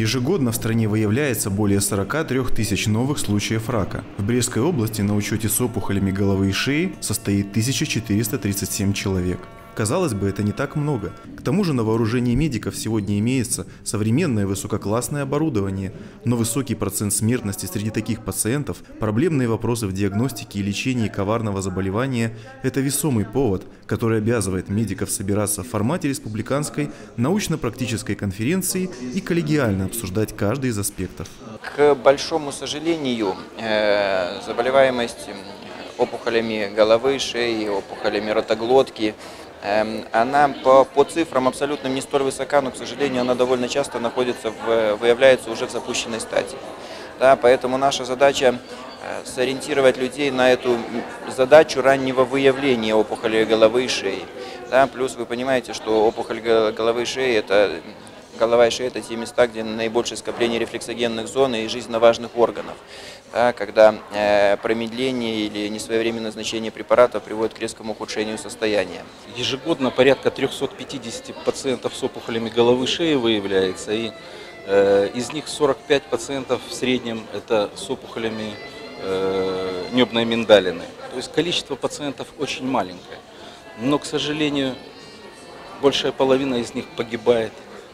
Ежегодно в стране выявляется более 43 тысяч новых случаев рака. В Брестской области на учете с опухолями головы и шеи состоит 1437 человек. Казалось бы, это не так много. К тому же на вооружении медиков сегодня имеется современное высококлассное оборудование, но высокий процент смертности среди таких пациентов, проблемные вопросы в диагностике и лечении коварного заболевания – это весомый повод, который обязывает медиков собираться в формате республиканской научно-практической конференции и коллегиально обсуждать каждый из аспектов. К большому сожалению, заболеваемость опухолями головы, шеи, опухолями ротоглотки, она по цифрам абсолютно не столь высока, но, к сожалению, она довольно часто выявляется уже в запущенной стадии. Да, поэтому наша задача сориентировать людей на эту задачу раннего выявления опухолей головы и шеи. Да, плюс вы понимаете, что опухоль головы и шеи голова и шея – это те места, где наибольшее скопление рефлексогенных зон и жизненно важных органов. Да, когда промедление или несвоевременное назначение препаратов приводит к резкому ухудшению состояния. Ежегодно порядка 350 пациентов с опухолями головы и шеи выявляется, и из них 45% в среднем это с опухолями небной миндалины. То есть количество пациентов очень маленькое, но, к сожалению, большая половина из них погибает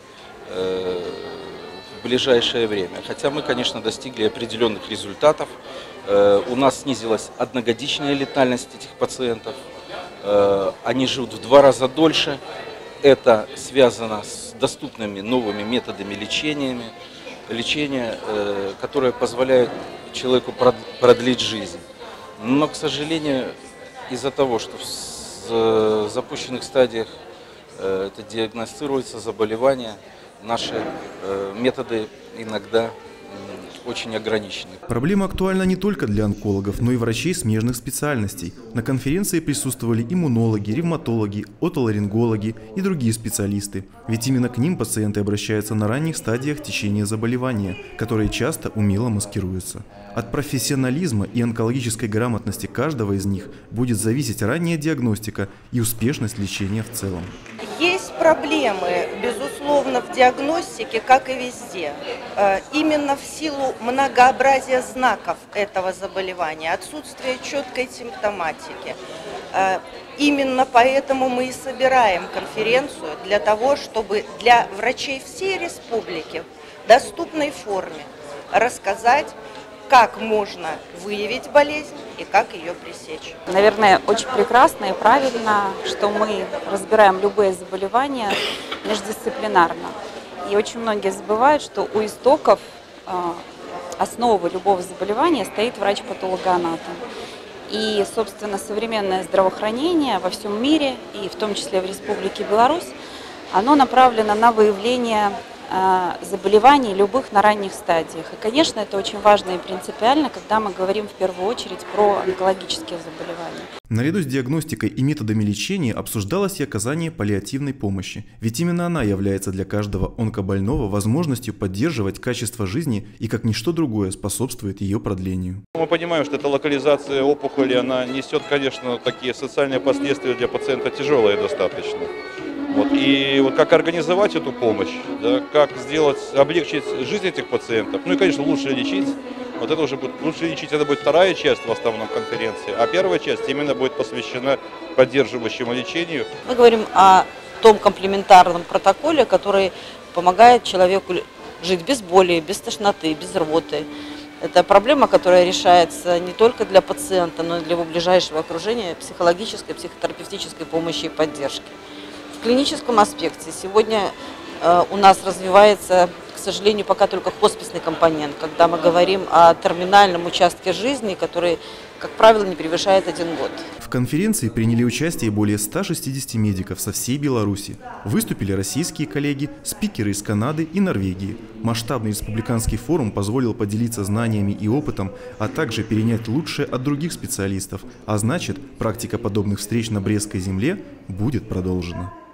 в ближайшее время. Хотя мы, конечно, достигли определенных результатов. У нас снизилась одногодичная летальность этих пациентов. Они живут в 2 раза дольше. Это связано с доступными новыми методами лечения, которые позволяют человеку продлить жизнь. Но, к сожалению, из-за того, что в запущенных стадиях это диагностируется заболевание, наши методы иногда очень ограничены. Проблема актуальна не только для онкологов, но и врачей смежных специальностей. На конференции присутствовали иммунологи, ревматологи, отоларингологи и другие специалисты. Ведь именно к ним пациенты обращаются на ранних стадиях течения заболевания, которые часто умело маскируются. От профессионализма и онкологической грамотности каждого из них будет зависеть ранняя диагностика и успешность лечения в целом. Есть проблемы, безусловно, в диагностике, как и везде. Именно в силу многообразия знаков этого заболевания, отсутствия четкой симптоматики. Именно поэтому мы и собираем конференцию для того, чтобы для врачей всей республики в доступной форме рассказать, как можно выявить болезнь и как ее пресечь. Наверное, очень прекрасно и правильно, что мы разбираем любые заболевания междисциплинарно. И очень многие забывают, что у истоков основы любого заболевания стоит врач-патологоанатом. И, собственно, современное здравоохранение во всем мире, и в том числе в Республике Беларусь, оно направлено на выявление заболеваний любых на ранних стадиях. И, конечно, это очень важно и принципиально, когда мы говорим в первую очередь про онкологические заболевания. Наряду с диагностикой и методами лечения обсуждалось и оказание паллиативной помощи. Ведь именно она является для каждого онкобольного возможностью поддерживать качество жизни и как ничто другое способствует ее продлению. Мы понимаем, что эта локализация опухоли, она несет, конечно, такие социальные последствия для пациента тяжелые достаточно. И как организовать эту помощь, да, как облегчить жизнь этих пациентов, ну и, конечно, лучше лечить. Это уже будет лучше лечить, это будет вторая часть в основном конференции, а первая часть именно будет посвящена поддерживающему лечению. Мы говорим о том комплементарном протоколе, который помогает человеку жить без боли, без тошноты, без рвоты. Это проблема, которая решается не только для пациента, но и для его ближайшего окружения психологической, психотерапевтической помощи и поддержки. В клиническом аспекте сегодня у нас развивается, к сожалению, пока только хосписный компонент, когда мы говорим о терминальном участке жизни, который, как правило, не превышает 1 год. В конференции приняли участие более 160 медиков со всей Беларуси. Выступили российские коллеги, спикеры из Канады и Норвегии. Масштабный республиканский форум позволил поделиться знаниями и опытом, а также перенять лучшее от других специалистов. А значит, практика подобных встреч на Брестской земле будет продолжена.